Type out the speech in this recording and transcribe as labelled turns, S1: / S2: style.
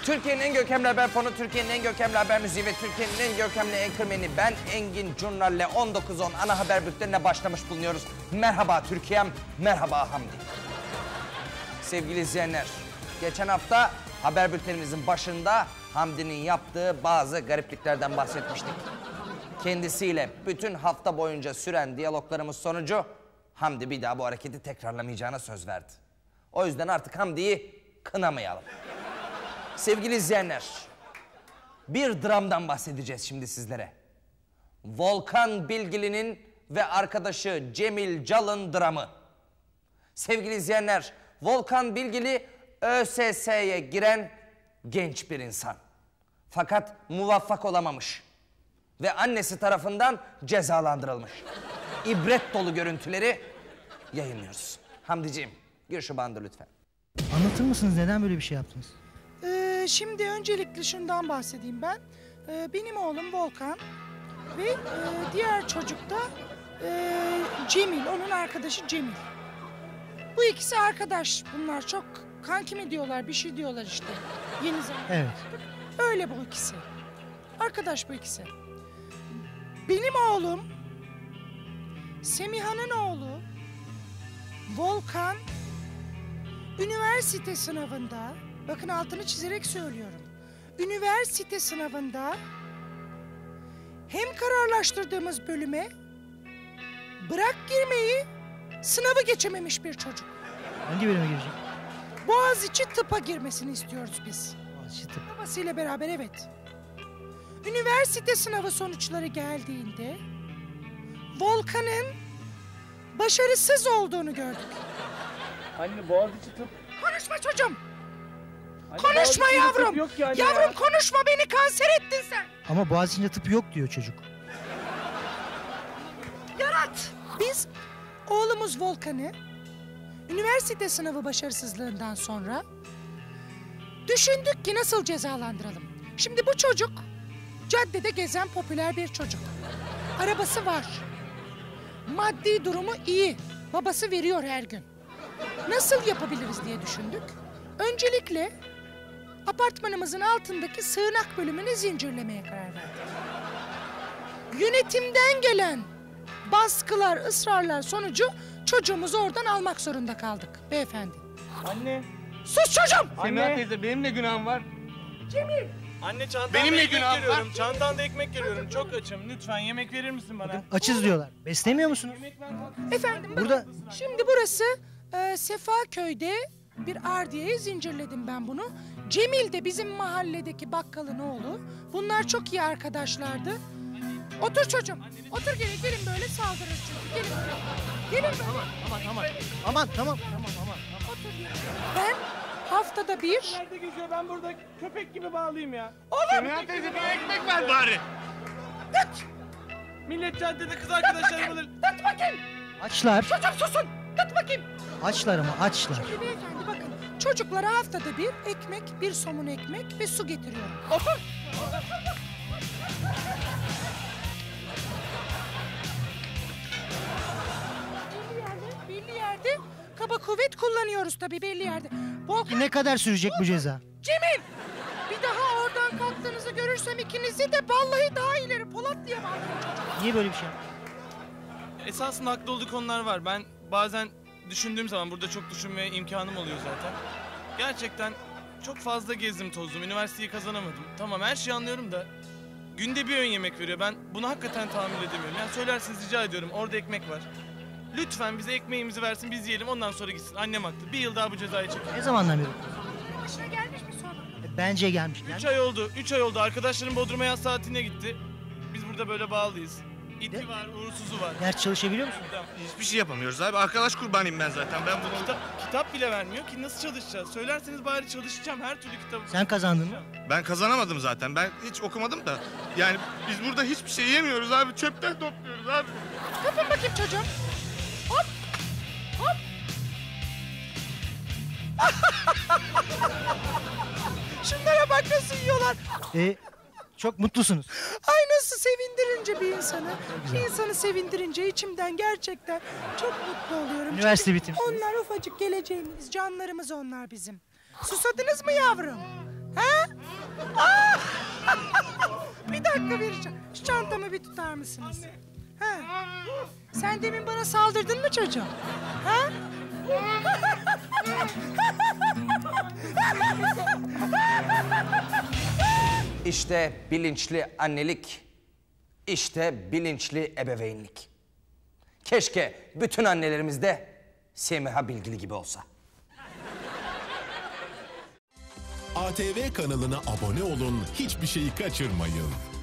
S1: Türkiye'nin en görkemli haber fonu, Türkiye'nin en görkemli haber müziği ve Türkiye'nin en görkemli enkırmeni ben Engin Curnal'le 19.10 ana haber bültenine başlamış bulunuyoruz. Merhaba Türkiye'm, merhaba Hamdi. Sevgili izleyenler, geçen hafta haber bültenimizin başında Hamdi'nin yaptığı bazı garipliklerden bahsetmiştik. Kendisiyle bütün hafta boyunca süren diyaloglarımız sonucu Hamdi bir daha bu hareketi tekrarlamayacağına söz verdi. O yüzden artık Hamdi'yi kınamayalım. Sevgili izleyenler, bir dramdan bahsedeceğiz şimdi sizlere. Volkan Bilgili'nin ve arkadaşı Cemil Cal'ın dramı. Sevgili izleyenler, Volkan Bilgili ÖSS'ye giren genç bir insan. Fakat muvaffak olamamış ve annesi tarafından cezalandırılmış. İbret dolu görüntüleri yayınlıyoruz. Hamdiciğim, gir şu bandı lütfen.
S2: Anlatır mısınız neden böyle bir şey yaptınız?
S3: Şimdi öncelikle şundan bahsedeyim ben. Benim oğlum Volkan ve diğer çocuk da Cemil, onun arkadaşı Cemil. Bu ikisi arkadaş, bunlar çok kanki mi diyorlar, bir şey diyorlar işte. Yeni zaman.
S2: Evet.
S3: Öyle bu ikisi. Arkadaş bu ikisi. Benim oğlum, Semiha'nın oğlu Volkan, üniversite sınavında, bakın altını çizerek söylüyorum. Üniversite sınavında hem kararlaştırdığımız bölüme bırak girmeyi, sınavı geçememiş bir çocuk.
S2: Hangi bölüme girecek?
S3: Boğaziçi tıpa girmesini istiyoruz biz.
S2: Boğaziçi tıp.
S3: Babasıyla beraber, evet. Üniversite sınavı sonuçları geldiğinde Volkan'ın başarısız olduğunu gördük.
S4: Anne Boğaziçi tıp.
S3: Konuşma çocuğum.
S4: Anne,
S3: Konuşma
S4: Boğaziçi'nde
S3: yavrum.
S4: tıp yok ki anne
S3: Yavrum
S4: ya.
S3: konuşma, beni kanser ettin sen.
S2: Ama Boğaziçi'nde tıp yok diyor çocuk.
S3: Yarat. Biz oğlumuz Volkan'ı üniversite sınavı başarısızlığından sonra düşündük ki nasıl cezalandıralım. Şimdi bu çocuk caddede gezen popüler bir çocuk. Arabası var. Maddi durumu iyi. Babası veriyor her gün. Nasıl yapabiliriz diye düşündük. Öncelikle apartmanımızın altındaki sığınak bölümünü zincirlemeye karar verdik. Yönetimden gelen baskılar, ısrarlar sonucu çocuğumuzu oradan almak zorunda kaldık beyefendi.
S4: Anne.
S3: Sus çocuğum!
S4: Semih teyze benim de günahım var.
S3: Cemil!
S4: Anne çantanda
S5: Benim de
S4: ekmek
S5: günahım
S4: görüyorum. Çantanda ekmek görüyorum. Çok açım. Lütfen yemek verir misin bana?
S2: Açız diyorlar. Beslemiyor musunuz?
S4: Yemek ver bak.
S3: Efendim
S2: Burada-
S3: şimdi burası Sefaköy'de bir ardiyeye zincirledim ben bunu. Cemil de bizim mahalledeki bakkalın oğlu. Bunlar çok iyi arkadaşlardı. Otur çocuğum. Otur, gelin böyle saldırır çünkü. Gelin böyle. Gelin böyle.
S2: Aman tamam.
S3: Otur gelin. Ben haftada bir...
S4: Nerede geziyor? Ben burada köpek gibi bağlıyım ya.
S3: Oğlum!
S5: Semih teyze bir ekmek ver bari.
S3: Tut!
S4: Millet caddede kız arkadaşlarım alır.
S3: Tut bakayım!
S2: Açlar.
S3: Çocuğum susun! Tut bakayım!
S2: Açlar ama açlar.
S3: Şimdi beyefendi bakın. Çocuklara haftada bir ekmek, bir somun ekmek ve su getiriyorum. Otur! Belli yerde kaba kuvvet kullanıyoruz tabii, belli yerde. Volkan,
S2: Ne kadar sürecek bu ceza?
S3: Cemil! Bir daha oradan kalktığınızı görürsem ikinizi de vallahi daha ileri Polat diye bağlarım çocuk.
S2: Niye böyle bir şey yaptın?
S4: Esasında haklı olduğu konular var. Ben bazen düşündüğüm zaman burada çok düşünmeye imkanım oluyor zaten. Gerçekten çok fazla gezdim tozdum. Üniversiteyi kazanamadım. Tamam her şeyi anlıyorum da günde bir öğün yemek veriyor. Ben bunu hakikaten tahammül edemiyorum. Yani söylerseniz rica ediyorum, orada ekmek var. Lütfen bize ekmeğimizi versin, biz yiyelim, ondan sonra gitsin. Annem haklı. Bir yıl daha bu cezayı çekin.
S2: Ne zamandan beri?
S3: Başına gelmiş mi sonra?
S2: Bence gelmiş.
S4: 3 ay oldu. 3 ay oldu. Arkadaşlarım Bodrum'a yaz tatiline gitti. Biz burada böyle bağlıyız. İti var, uğursuzu var.
S2: Ders çalışabiliyor musun?
S5: Hiçbir şey yapamıyoruz abi. Arkadaş kurbanıyım ben zaten. Ben bunu...
S4: Kitap bile vermiyor ki, nasıl çalışacağız? Söylerseniz bari çalışacağım her türlü kitabı.
S2: Sen kazandın mı?
S5: Ben kazanamadım zaten. Ben hiç okumadım da. Yani biz burada hiçbir şey yemiyoruz abi. Çöpten topluyoruz abi.
S3: Kapın bakayım çocuğum. Hop! Hop! Şunlara bak nasıl yiyorlar.
S2: Çok mutlusunuz.
S3: Ay nasıl sevindirince bir insanı. Bir insanı sevindirince içimden gerçekten çok mutlu oluyorum.
S2: Üniversite
S3: Çünkü
S2: bitirmiş.
S3: onlar ufacık geleceğimiz, canlarımız onlar bizim. Susadınız mı yavrum? Ha? Bir dakika vereceğim. Şu çantamı bir tutar mısınız? Ha? Sen demin bana saldırdın mı çocuğum? Ha?
S1: İşte bilinçli annelik, işte bilinçli ebeveynlik. Keşke bütün annelerimiz de Semiha Bilgili gibi olsa.
S6: ATV kanalına abone olun, hiçbir şeyi kaçırmayın.